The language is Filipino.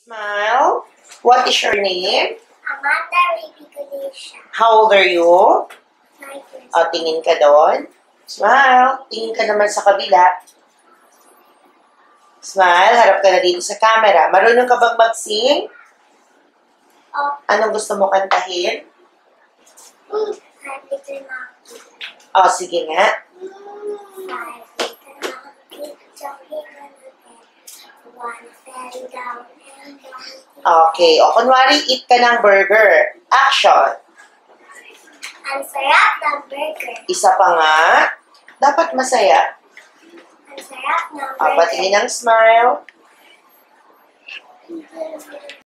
Smile. What is your name? Amanda Repicolisha. How old are you? 9 years O, tingin ka doon. Smile. Tingin ka naman sa kabila. Smile. Harap ka na dito sa camera. Marunong ka bang mag-sing? old. Anong gusto mo kantahin? Five little monkey. O, sige nga. 5 little monkey jumping on the bed. One fell down and one. Okay. O, kunwari, eat ka ng burger. Action. Ang sarap ng burger. Isa pa nga. Dapat masaya. Ang sarap ng O, patingin ng smile. burger.